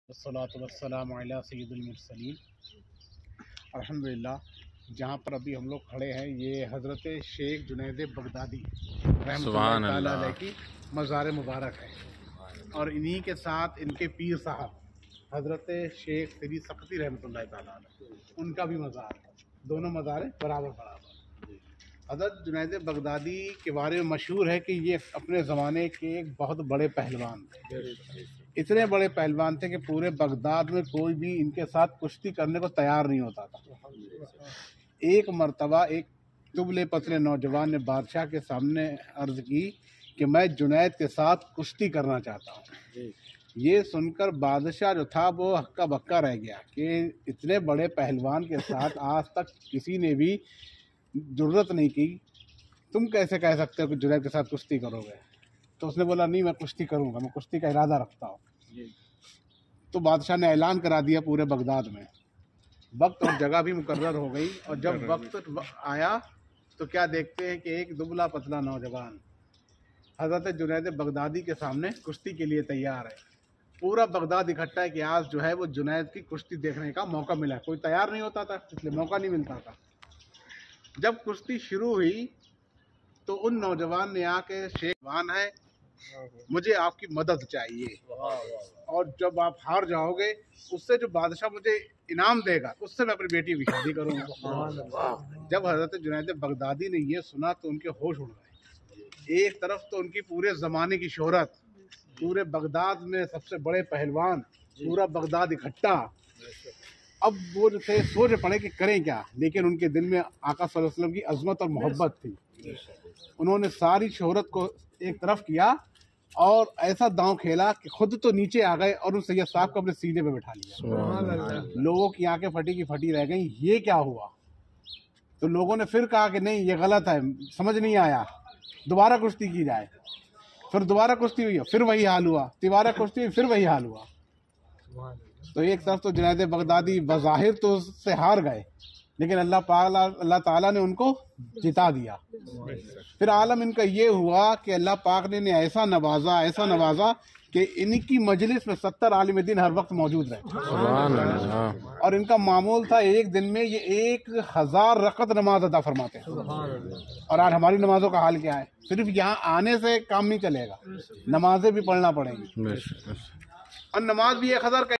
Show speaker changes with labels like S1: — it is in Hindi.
S1: वस्सलातु वस्सलामु अला सय्यिदिल मुरसलीन। अल्हम्दुलिल्लाह, जहाँ पर अभी हम लोग खड़े हैं ये हज़रत शेख जुनैद बगदादी रहमतुल्लाह तआला अलैह की मज़ार मुबारक है, और इन्हीं के साथ इनके पीर साहब हज़रत शेख सरी सख्ती रहमतुल्लाह तआला अलैह उनका भी मज़ार है। दोनों मज़ार बराबर बराबर। हज़रत जुनैद बगदादी के बारे में मशहूर है कि ये अपने ज़माने के एक बहुत बड़े पहलवान थे। इतने बड़े पहलवान थे कि पूरे बगदाद में कोई भी इनके साथ कुश्ती करने को तैयार नहीं होता था। एक मर्तबा एक दुबले पतले नौजवान ने बादशाह के सामने अर्ज़ की कि मैं जुनैद के साथ कुश्ती करना चाहता हूँ। ये सुनकर बादशाह जो था वो हक्का बक्का रह गया कि इतने बड़े पहलवान के साथ आज तक किसी ने भी जुर्रत नहीं की, तुम कैसे कह सकते हो कि जुनैद के साथ कुश्ती करोगे? तो उसने बोला नहीं, मैं कुश्ती करूँगा, मैं कुश्ती का इरादा रखता हूँ। तो बादशाह ने ऐलान करा दिया पूरे बगदाद में। वक्त और जगह भी मुकर्रर हो गई, और जब वक्त आया तो क्या देखते हैं कि एक दुबला पतला नौजवान हज़रत जुनैद बगदादी के सामने कुश्ती के लिए तैयार है। पूरा बगदाद इकट्ठा है कि आज जो है वो जुनैद की कुश्ती देखने का मौका मिला। कोई तैयार नहीं होता था, इसलिए मौका नहीं मिलता था। जब कुश्ती शुरू हुई तो उन नौजवान ने आके, शेखवान है, मुझे आपकी मदद चाहिए, और जब आप हार जाओगे उससे जो बादशाह मुझे इनाम देगा उससे मैं अपनी बेटी की शादी करूँगा। जब हज़रत जुनैद बगदादी ने ये सुना तो उनके होश उड़ गए। एक तरफ तो उनकी पूरे ज़माने की शोहरत, पूरे बगदाद में सबसे बड़े पहलवान, पूरा बगदाद इकट्ठा। अब वो जो थे सोच पड़े कि करें क्या, लेकिन उनके दिल में आका सल्लल्लाहु अलैहि वसल्लम की अज़मत और मोहब्बत थी। उन्होंने सारी शोहरत को एक तरफ किया और ऐसा दांव खेला कि खुद तो नीचे आ गए और उन सैयद साहब को अपने सीने पे बैठा लिया। लोगों की आंखें फटी की फटी रह गई, ये क्या हुआ? तो लोगों ने फिर कहा कि नहीं, ये गलत है, समझ नहीं आया, दोबारा कुश्ती की जाए। फिर दोबारा कुश्ती हुई, फिर वही हाल हुआ। तिबारा कुश्ती हुई, फिर वही हाल हुआ। तो एक तरफ तो जुनैद बगदादी बज़ाहिर तो उससे हार गए, लेकिन अल्लाह ताला ने उनको जिता दिया। फिर आलम इनका ये हुआ कि अल्लाह पाक ने ऐसा नवाजा कि इनकी मजलिस में 70 आलिम दीन हर वक्त मौजूद रहे। और इनका मामूल था एक दिन में ये 1000 रकत नमाज अदा फरमाते हैं। और आज हमारी नमाजों का हाल क्या है? सिर्फ यहाँ आने से काम नहीं चलेगा, नमाजें भी पढ़ना पड़ेंगी, और नमाज भी 1000